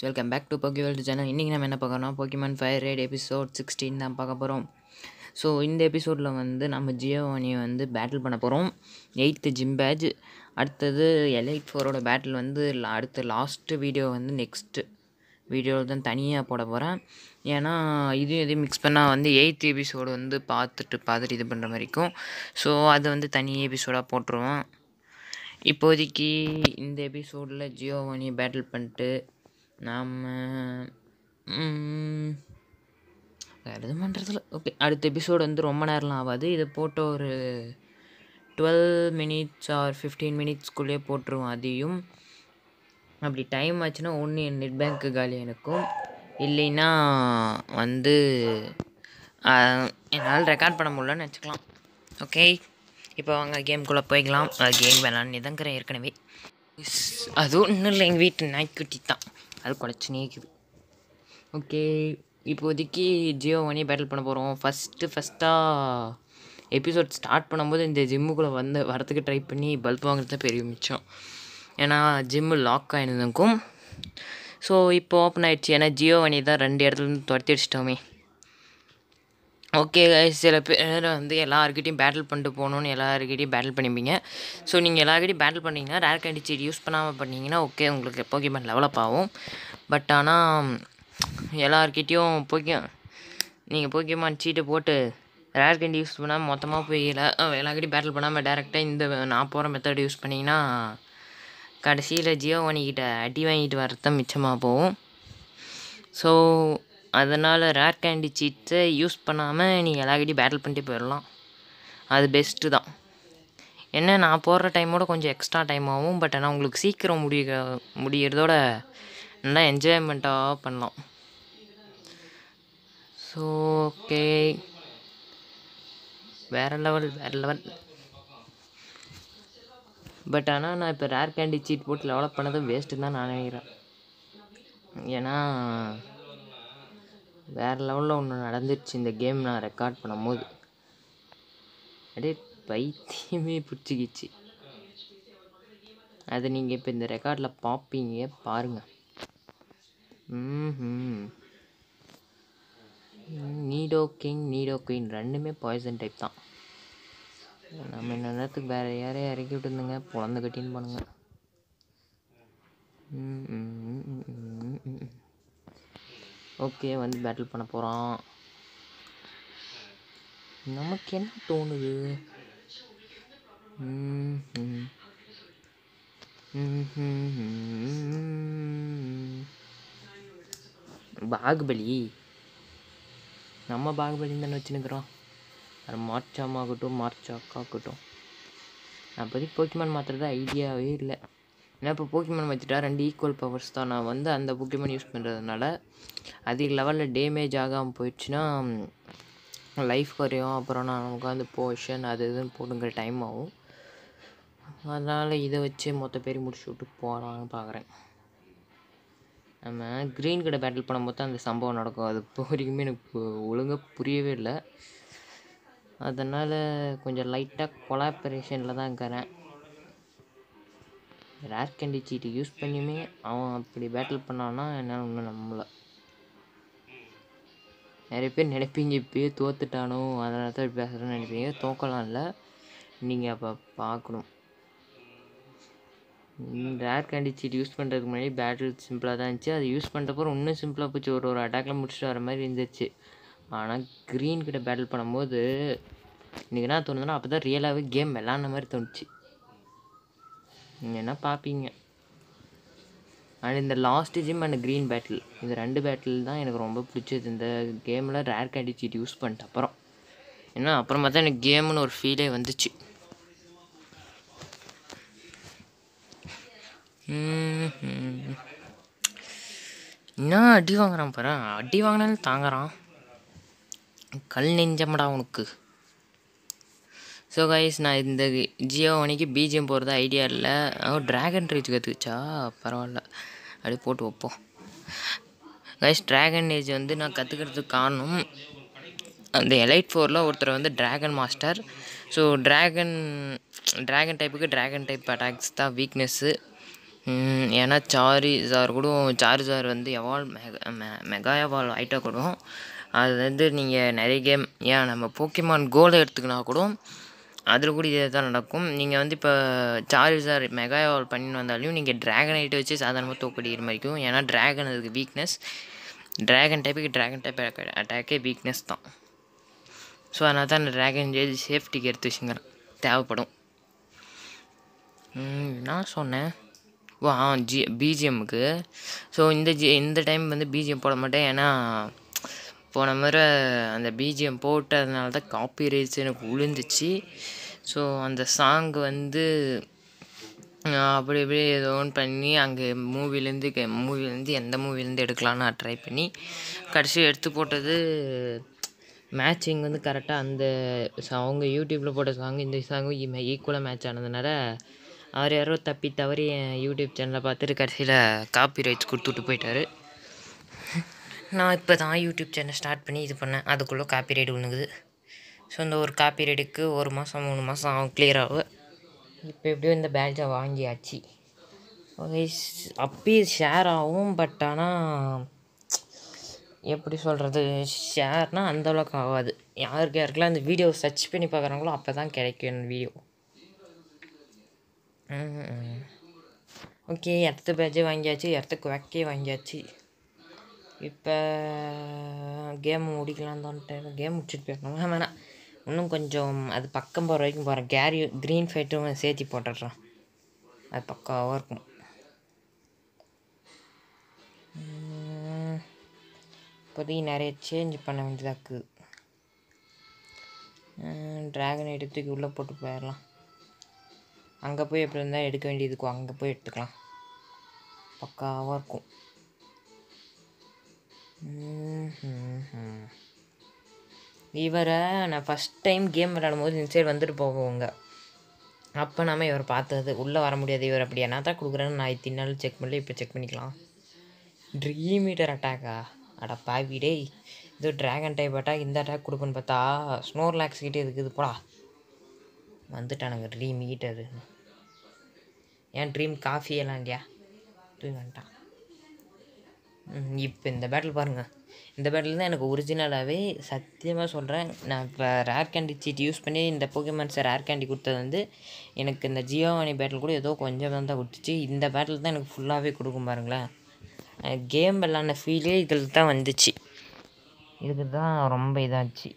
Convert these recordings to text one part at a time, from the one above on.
Welcome back to Pokeworld channel. இன்றைக்கி நம்ம என்ன பார்க்கறோம்னா Pokemon Fire Red எபிசோட் 16 தான் பார்க்க போகிறோம். ஸோ இந்த எபிசோடில் வந்து நம்ம ஜியோவானியை வந்து பேட்டில் பண்ண போகிறோம். 8th gym badge. அடுத்தது எலைட் 4ஓட பேட்டில் வந்து அடுத்த லாஸ்ட்டு வீடியோ வந்து நெக்ஸ்ட்டு வீடியோவில் தான் தனியாக போட போகிறேன். ஏன்னா இதையும் மிக்ஸ் பண்ணால் வந்து 8th எபிசோடு வந்து பார்த்துட்டு இது பண்ணுற மாதிரி இருக்கும். ஸோ அது வந்து தனி எபிசோடாக போட்டுருவோம். இப்போதைக்கு இந்த எபிசோடில் ஜியோவானியை பேட்டில் பண்ணிட்டு நாம் வேறு எதுவும் பண்ணுறதில்ல. ஓகே, அடுத்த எபிசோடு வந்து ரொம்ப நேரம்லாம் ஆகாது. இதை போட்டு ஒரு 12 minutes ஆர் 15 minutesக்குள்ளேயே போட்டுருவோம். அதையும் அப்படி டைம் ஆச்சுன்னா ஒன்று என் நெட் பேங்க்கு காலி எனக்கும், இல்லைன்னா வந்து என்னால் ரெக்கார்ட் பண்ண முடியலன்னு வச்சுக்கலாம். ஓகே, இப்போ வாங்க கேம்குள்ளே போய்க்கலாம். கேம் விளாட்னே தாங்கிறேன் ஏற்கனவே. அது ஒன்றும் இல்லை, எங்கள் வீட்டு நாய்க்குட்டி தான், அது குலைச்சினே இருக்குது. ஓகே, இப்போதைக்கு ஜியோவானியை பேட்டில் பண்ண போகிறோம். ஃபஸ்ட்டாக எபிசோட் ஸ்டார்ட் பண்ணும்போது இந்த ஜிம்முக்குள்ளே வரத்துக்கு ட்ரை பண்ணி பல்ப் வாங்குறது தான் பெரிய மிச்சம். ஏன்னா ஜிம்மு லாக் ஆகிருந்துக்கும். ஸோ இப்போ ஓப்பன் ஆகிடுச்சு. ஏன்னா ஜியோவானி தான் 2 இடத்துலேருந்து துரத்தி அடிச்சிட்டோமே. ஓகே, சில பேர் வந்து எல்லாருக்கிட்டையும் பேட்டில் பண்ணிட்டு போகணுன்னு எல்லாருக்கிட்டையும் பேட்டில் பண்ணிப்பீங்க. ஸோ நீங்கள் எல்லாருக்கிட்டையும் பேட்டில் பண்ணிங்கன்னா ரேர் கேண்டி சீட் யூஸ் பண்ணாமல் பண்ணிங்கன்னா ஓகே, உங்களுக்கு போக்கிமான் டெவலப் ஆகும். பட் ஆனால் எல்லாருக்கிட்டையும் நீங்கள் போக்கிமான் சீட்டை போட்டு ரேர் கேண்டி யூஸ் பண்ணாமல் மொத்தமாக போய் எல்லாருக்கிட்டையும் பேட்டில் பண்ணாமல் டேரெக்டாக இந்த நான் போகிற மெத்தட் யூஸ் பண்ணிங்கன்னா கடைசியில் ஜியோவானிக்கிட்ட அடி வாங்கிட்டு வரதான் மிச்சமாக போகும். ஸோ அதனால் ரேர் கேண்டி சீட்ஸை யூஸ் பண்ணாமல் நீங்கள் எல்லாருக்கிட்டையும் பேட்டில் பண்ணிட்டு போயிடலாம். அது பெஸ்ட்டு தான். என்ன, நான் போடுற டைமோட கொஞ்சம் எக்ஸ்ட்ரா டைம் ஆகும். பட் ஆனால் உங்களுக்கு சீக்கிரம் முடிகிறதோட நல்லா என்ஜாய்மெண்ட்டாக பண்ணலாம். ஸோ ஓகே, வேறு லெவல். பட் ஆனால் நான் இப்போ ரேர் கேண்டி சீட் போட்டு டெவலப் பண்ணது வேஸ்ட்டு தான் நான் நினைக்கிறேன். ஏன்னா வேறு லெவலில் ஒன்று நடந்துருச்சு இந்த கேம் நான் ரெக்கார்ட் பண்ணும்போது. அப்படியே பைத்தியமே பிடிச்சிக்கிச்சு. அதை நீங்கள் இப்போ இந்த ரெக்கார்டில் பார்ப்பீங்க, பாருங்கள். நீடோ கிங் நீடோ குயின் ரெண்டுமே பாய்சன் டைப் தான். நம்ம இந்த நேரத்துக்கு வேறு யாரையும் இறக்கி விட்டுருந்துங்க, பிறந்து கட்டின்னு பண்ணுங்க. ஓகே, வந்து பேட்டில் பண்ண போகிறோம். நமக்கு என்ன தோணுது? பாகுபலி, நம்ம பாகுபலின்னு தானே வச்சுன்னுக்குறோம். அது மார்ச்சாமாகட்டும் மார்ச்சாக்காகட்டும். நான் இப்போதைக்கு போக்கிமான் மாற்றுறது ஐடியாவே இல்லை. ஏன்னா இப்போ போக்கிமான் வச்சுட்டா 2 ஈக்குவல் பவர்ஸ் தான். நான் வந்து அந்த போக்கிமான் யூஸ் பண்ணுறதுனால அதிக லெவலில் டேமேஜ் ஆகாமல் போயிடுச்சுன்னா லைஃப் குறையும். அப்புறம் நான் உட்காந்து போஷன் அது இதுன்னு போட்டுங்கிற டைம் ஆகும். அதனால் இதை வச்சு மொத்த பேர் முடிச்சு விட்டு போகலான்னு பார்க்குறேன். நம்ம க்ரீன் கடை பேட்டில் பண்ணும்போது தான் அந்த சம்பவம் நடக்கும். அது இப்போ வரைக்குமே எனக்கு ஒழுங்காக புரியவே இல்லை. அதனால் கொஞ்சம் லைட்டாக கொலாபரேஷனில் தான் இருக்கிறேன். ரேர் கேண்டி சீட்டு யூஸ் பண்ணியுமே அவன் அப்படி பேட்டில் பண்ணான்னா என்னால் ஒன்றும் நம்பலை. நிறைய பேர் நினைப்பீங்க இப்போயே தோத்துட்டானோ அதனால தான் பேசுகிறேன்னு நினைப்பீங்க. தோக்கலாம் இல்லை, நீங்கள் அப்போ பார்க்கணும். ரேர் கேண்டி சீட் யூஸ் பண்ணுறதுக்கு முன்னாடி பேட்டில் சிம்பிளாக தான் இருந்துச்சு. அது யூஸ் பண்ணுறப்போ இன்னும் சிம்பிளாக போச்சு. ஒரு அட்டாக்கில் முடிச்சுட்டு வர மாதிரி இருந்துச்சு. ஆனால் க்ரீன் கிட்ட பேட்டில் பண்ணும்போது இன்றைக்கி என்ன தோணுதுன்னா அப்போ தான் ரியலாகவே கேம் விளாட்ன மாதிரி தோணுச்சு. நீங்கள் என்ன பார்ப்பீங்க. அண்ட் இந்த last gym and green battle, இந்த 2 பேட்டில் தான் எனக்கு ரொம்ப பிடிச்சது இந்த கேமில் ரேர் கேண்டி சீட் யூஸ் பண்ணிட்டு அப்புறம். ஏன்னா அப்புறமா தான் எனக்கு கேம்னு ஒரு ஃபீலே வந்துச்சு. என்ன அடி வாங்குறான் பாரு, அடி வாங்கினாலும் தாங்குறான். கல் நெஞ்சமடா உனக்கு. ஸோ கைஸ், நான் இந்த ஜியோவானிக்கு பிஜிஎம் போகிறது ஐடியா இல்லை. ட்ராகன் ரேஜ் கற்றுக்குச்சா, பரவாயில்ல, அப்படியே போட்டு வைப்போம். கைஸ், ட்ராகன் ரேஜ் வந்து நான் கற்றுக்கிறதுக்கு காரணம் அந்த எலைட் 4ல் ஒருத்தர் வந்து ட்ராகன் மாஸ்டர். ஸோ ட்ராகன் டைப்புக்கு ட்ராகன் டைப் அட்டாக்ஸ் தான் வீக்னஸ்ஸு. ஏன்னா சார்ஜர் கூட சார்ஜர் வந்து மெகா எவால்வ் ஆகிட்டா கூட அது வந்து நீங்கள் நிறைய கேம் ஏன் நம்ம போக்கிமான் கோலை எடுத்துக்கினா கூட அதில் கூட இதே தான் நடக்கும். நீங்கள் வந்து இப்போ சார்ஜர் மெகா எவால்வ் பண்ணின்னு வந்தாலையும் நீங்கள் ட்ராகனைட்டை வச்சு சாதாரணமாக தோக்கடிக்கிற மாதிரி இருக்கும். ஏன்னா ட்ராகன் அதுக்கு வீக்னஸ், ட்ராகன் டைப் அட்டாக்கே வீக்னஸ் தான். ஸோ அதனால தான் அந்த ட்ராகன் சேஃப்டிக்கு எடுத்து வச்சுங்கிறேன், தேவைப்படும். நான் சொன்னேன் பிஜிஎம்முக்கு. ஸோ இந்த டைம் வந்து பிஜிஎம் போட மாட்டேன். ஏன்னா போன முறை அந்த பிஜிஎம் போட்டதுனால தான் காப்பிரைட்ஸ் எனக்கு விழுந்துச்சு. ஸோ அந்த சாங் வந்து அப்படி இப்படி ஏதோ ஒன்று பண்ணி அங்கே மூவிலேருந்து எந்த மூவிலேருந்து எடுக்கலான்னு நான் ட்ரை பண்ணி கடைசி எடுத்து போட்டது மேட்சிங் வந்து கரெக்டாக அந்த அவங்க யூடியூப்பில் போட்ட சாங்கு இந்த சாங்கும் ஈக்குவலாக மேட்ச் ஆனதுனால அவர் யாரோ தவறி என் யூடியூப் சேனலை பார்த்துட்டு கடைசியில் காப்பி ரைட்ஸ் கொடுத்துட்டு போயிட்டார். நான் இப்போ தான் யூடியூப் சேனல் ஸ்டார்ட் பண்ணி இது பண்ணேன், அதுக்குள்ளே காப்பி ரைட் விழுங்குது. ஸோ இந்த ஒரு காப்பி ரைடுக்கு 1 மாதம் 3 மாதம் ஆகும் கிளியர் ஆகும். இப்போ எப்படியோ இந்த பேட்சை வாங்கியாச்சு. அப்பயே ஷேர் ஆகும், பட் ஆனால் எப்படி சொல்கிறது, ஷேர்னால் அந்தளவுக்கு ஆகாது. யாருக்கெல்லாம் அந்த வீடியோ சர்ச் பண்ணி பார்க்குறாங்களோ அப்போ தான் கிடைக்கும் என் வீடியோ. ஓகே, அடுத்த பேட்சே வாங்கியாச்சு, அடுத்த குவாக்கே வாங்கியாச்சு. இப்போ கேம் முடிக்கலாம் தான். கேம் முடிச்சுட்டு போயிடணும். வேணாம், இன்னும் கொஞ்சம் அது பக்கம் போகிற வரைக்கும் போகிறேன். க்ரீன் ஃபைட்டும் சேர்த்தி போட்டுடுறான், அது பக்காவாக இருக்கும். இப்போதைக்கு நிறைய சேஞ்ச் பண்ண வேண்டியதாக்கு. ட்ராகன் எடுத்துக்கு உள்ளே போட்டு போயிடலாம். அங்கே போய் எப்படி இருந்தால் எடுக்க வேண்டியதுக்கும் அங்கே போய் எடுத்துக்கலாம், பக்காவாக இருக்கும். இவரை நான் ஃபஸ்ட் டைம் கேம் விளையாடும் போது இந்த சைடு வந்துட்டு போவோங்க. அப்போ நாம இவரை பார்த்தது உள்ளே வர முடியாது. இவர் அப்படி என்ன தான் கொடுக்குறேன்னு நான் இத்தினாலும் செக் பண்ணல, இப்போ செக் பண்ணிக்கலாம். ட்ரீம் மீட்டர் அட்டாக்கா, அட பாவிடே, இது ட்ராகன் டைப் அட்டாக், இந்த அட்டாக் கொடுக்குன்னு பார்த்தா ஸ்னோர் லேக்ஸ் கிட்டே இருக்குது. போடா, வந்துட்டானுங்க ட்ரீம் ஹீட்டரு. ஏன் ட்ரீம் காஃபி எல்லாம் இல்லையா, தூங்கி வந்துட்டான். இப்போ இந்த பேட்டில் பாருங்கள், இந்த பேட்டில் தான் எனக்கு ஒரிஜினலாகவே சத்தியமாக சொல்கிறேன். நான் இப்போ ரேர் கேண்டி சீட் யூஸ் பண்ணி இந்த போக்கிமான்ஸை ரேர் கேண்டி கொடுத்தது வந்து எனக்கு இந்த ஜியோவானி பேட்டில் கூட ஏதோ கொஞ்சம் தான் கொடுத்துச்சு. இந்த பேட்டில் தான் எனக்கு ஃபுல்லாகவே கொடுக்கும் பாருங்களேன். கேம் விளாட்ன ஃபீலே இதில் தான் வந்துச்சு. இதுக்கு தான் ரொம்ப இதாச்சு.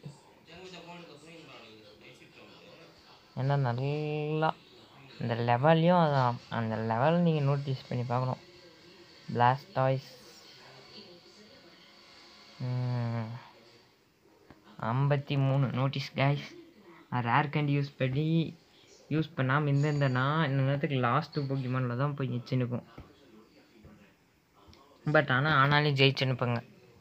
ஏன்னா நல்லா அந்த லெவல்லையும் அதான், அந்த லெவல் நீங்கள் நோட்டீஸ் பண்ணி பார்க்கணும். Blastoise 53 notice guys. Rare candy use பண்ணாமல் இருந்திருந்தேன்னா இந்த நேரத்துக்கு லாஸ்ட்டு போக்கிமானில் தான் போய் நிச்சுன்னுக்கும். பட் ஆனாலும் ஜெயிச்சுன்னுப்பங்க.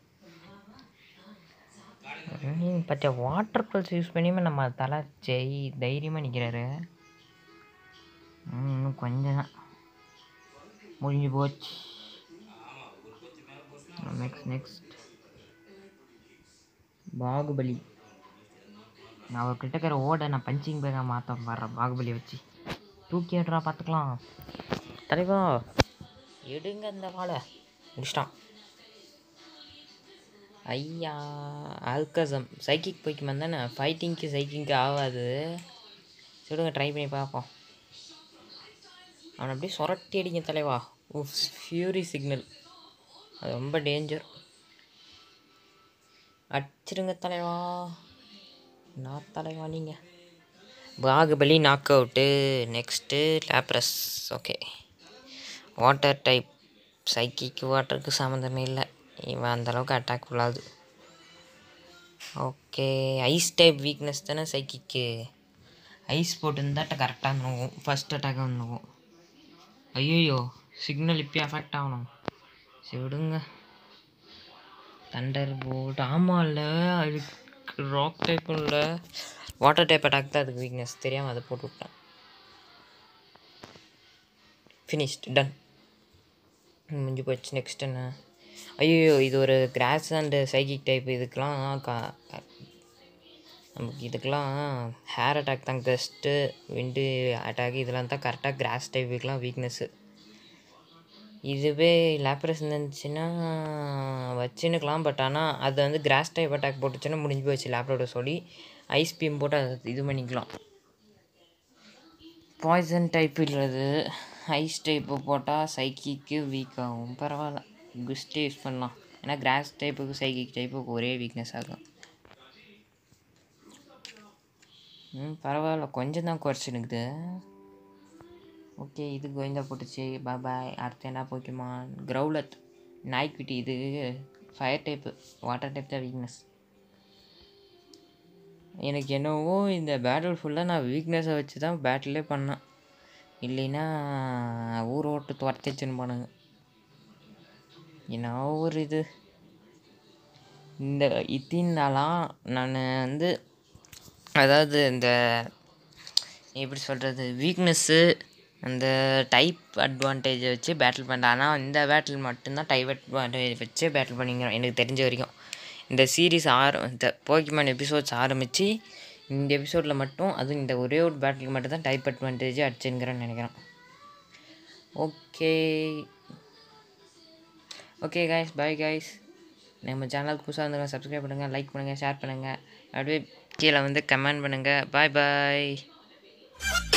பச்சை வாட்டர் பல்ஸ் யூஸ் பண்ணியுமே நம்ம தலை தைரியமாக நிற்கிறாரு. இன்னும் கொஞ்சம் தான் முடிஞ்சு போச்சு. நெக்ஸ்ட் பாகுபலி. நான் அவர்கிட்ட இருக்கிற ஓட நான் பஞ்சிங் பேக்காக மாற்ற வர்றேன். பாகுபலியை வச்சு தூக்கி எடுறா, பார்த்துக்கலாம். தலைவா எடுங்க அந்த வாழை, முடிச்சிட்டான். ஐயா ஆல்கசம் சைக்கிக் போய்க்குமான் தானே, ஃபைட்டிங்க்கு சைக்கிங்க்கு ஆகாது. சொல்லுங்க, ட்ரை பண்ணி பார்ப்போம். அவனை அப்படியே சொரட்டி அடிங்க தலைவா. ஃபியூரி சிக்னல், அது ரொம்ப டேஞ்சர். அடிச்சிருங்க தலைவா. நான் தலைவா நீங்கள். Baahubali knock out. Next Lapras. Okay, water type. சைக்கிக்கு வாட்டருக்கு சம்மந்தமே இல்லை, இவன் அந்தளவுக்கு அட்டாக் ஃபுல்லாகுது. ஓகே, ஐஸ் டைப் வீக்னஸ் தானே சைக்கிக்கு. ஐஸ் போட்டுருந்தாட்ட கரெக்டாக இருந்துக்கும், ஃபஸ்ட் அட்டாக்காக இருந்துக்கும். ஐயோ, சிக்னல் இப்போயே அஃபெக்ட் ஆகணும். சரி விடுங்க. Thunderbolt. ஆமாம், இல்லை அதுக்கு ராக் டைப்பும் இல்லை, வாட்டர் டைப் அட்டாக் தான் அதுக்கு வீக்னஸ். தெரியாமல் அதை போட்டு விட்டேன். ஃபினிஷ்ட், டன், முடிஞ்சு போச்சு. நெக்ஸ்ட் என்ன? ஐயோ, இது ஒரு கிராஸ் அண்டு சைக்கிக் டைப். நமக்கு இதுக்கெலாம் ஹேர் அட்டாக் தான் கஸ்ட்டு, விண்டு அட்டாக் இதெல்லாம் தான் கரெக்டாக கிராஸ் டைப்புக்கெலாம் வீக்னஸ்ஸு. இதுவே லேப்ரஸ் இருந்துச்சுன்னா வச்சுன்னுக்கலாம். பட் ஆனால் அது வந்து கிராஸ் டைப் அட்டாக் போட்டுச்சுன்னா முடிஞ்சு போச்சு. லேப்ரோட சொல்லி ஐஸ் பீம் போட்டு அதை இது பண்ணிக்கலாம். பாய்சன் டைப் இல்லது ஐஸ் டைப்பு போட்டால் சைக்கிக்கு வீக் ஆகும். பரவாயில்ல, குஸ்ட்டே யூஸ் பண்ணலாம். ஏன்னா கிராஸ் டைப்புக்கு சைக்கிக் டைப்புக்கு ஒரே வீக்னஸ் ஆகும். பரவாயில்ல, கொஞ்சம் தான் குறைச்சினுக்குது. ஓகே, இது கோவிந்தா போட்டுச்சு. பாய். அடுத்து என்ன போக்கிமான்? கிரவுலட் நாய்க்குட்டி. இது ஃபயர் டைப்பு, வாட்டர் டைப் தான் வீக்னஸ். எனக்கு என்னவோ இந்த பேட்டில் ஃபுல்லாக நான் வீக்னஸை வச்சு தான் பேட்டிலே பண்ணேன். இல்லைன்னா ஊர் ஓட்டு துரத்திச்சுன்னு போனாங்க. என்ன ஒரு இது இந்த இத்தினாலாம் நான் வந்து அதாவது இந்த எப்படி சொல்கிறது, வீக்னஸ்ஸு அந்த டைப் அட்வான்டேஜை வச்சு பேட்டில் பண்ணுறேன். ஆனால் இந்த பேட்டில் மட்டும்தான் டைப் அட்வான்டேஜ் வச்சு பேட்டில் பண்ணிக்கிறோம் எனக்கு தெரிஞ்ச வரைக்கும். இந்த சீரீஸ் இந்த போக்கிமான் எபிசோட்ஸ் ஆரம்பித்து இந்த எபிசோடில் மட்டும், அதுவும் இந்த ஒரே ஒரு பேட்டிலுக்கு மட்டும் தான் டைப் அட்வான்டேஜ் அடிச்சுங்கிறேன்னு நினைக்கிறேன். Okay guys, bye guys. நம்ம சேனலுக்கு புதுசாக இருந்துங்க, சப்ஸ்கிரைப் பண்ணுங்கள், லைக் பண்ணுங்கள், ஷேர் பண்ணுங்கள், அப்படியே கீழே வந்து கமெண்ட் பண்ணுங்கள். பாய்.